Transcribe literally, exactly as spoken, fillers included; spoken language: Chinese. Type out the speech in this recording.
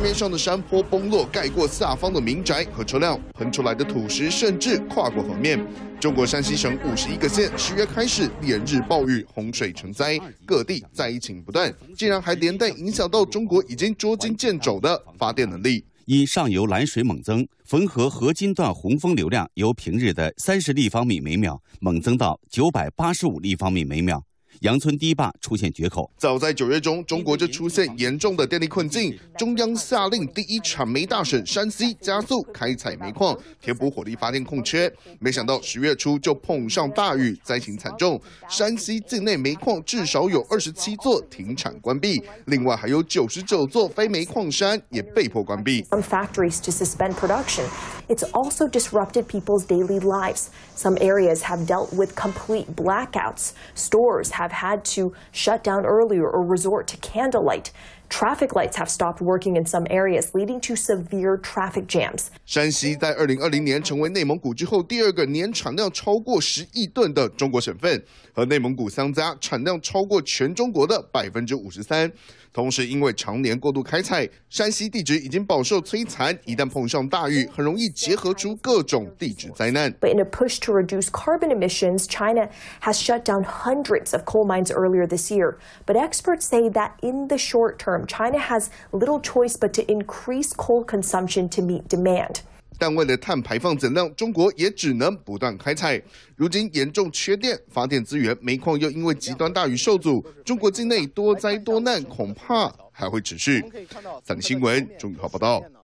面上的山坡崩落，盖过下方的民宅和车辆，喷出来的土石甚至跨过河面。中国山西省五十一个县十月开始连日暴雨，洪水成灾，各地灾情不断，竟然还连带影响到中国已经捉襟见肘的发电能力。 因上游拦水猛增，汾河河津段洪峰流量由平日的三十立方米每秒猛增到九百八十五立方米每秒。 杨村堤坝出现决口。 早在九月中，中国就出现严重的电力困境，中央下令第一产煤大省山西加速开采煤矿，填补火力发电空缺。没想到十月初就碰上大雨，灾情惨重。山西境内煤矿至少有二十七座停产关闭，另外还有九十九座非煤矿山也被迫关闭。 Some factories to suspend production. It's also disrupted people's daily lives. Some areas have dealt with complete blackouts. Stores have had to shut down earlier or resort to candlelight. Traffic lights have stopped working in some areas, leading to severe traffic jams. 山西在二零二零年成为内蒙古之后第二个年产量超过十亿吨的中国省份，和内蒙古相加，产量超过全中国的百分之五十三。同时，因为常年过度开采，山西地质已经饱受摧残，一旦碰上大雨，很容易结合出各种地质灾难。 But in a push to reduce carbon emissions, China has shut down hundreds of coal mines earlier this year. But experts say that in the short term, China has little choice but to increase coal consumption to meet demand. 但为了碳排放减量，中国也只能不断开采。如今严重缺电，发电资源煤矿又因为极端大雨受阻，中国境内多灾多难，恐怕还会持续。三立新闻中宇浩报道。